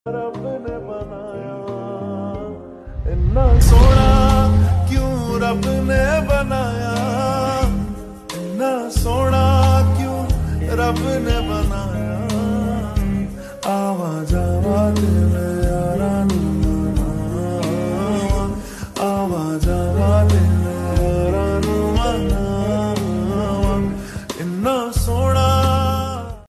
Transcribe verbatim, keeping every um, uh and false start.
रब ने बनाया इन्ना सोना, क्यों रब ने बनाया इन्ना सोना, क्यों रब ने बनाया। आवा जावा दिल यारा नू मनावा, आवा जावा दिल